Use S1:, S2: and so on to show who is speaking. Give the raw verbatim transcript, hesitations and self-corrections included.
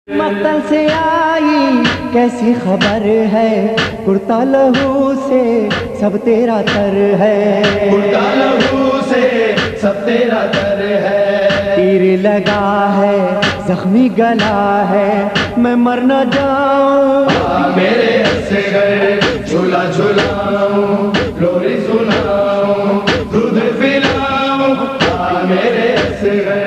S1: मक्तल से आई कैसी खबर है, कुर्ता लहू से सब तेरा तर है,
S2: कुर्ता लहू से सब तेरा तर है।
S1: तीर लगा है जख्मी गला है, मैं मर न जाऊं
S2: मेरे हंसे गए झूला झूलाऊं, लोरी सुनाऊं, दूध पिलाऊं, मेरे हंसे गए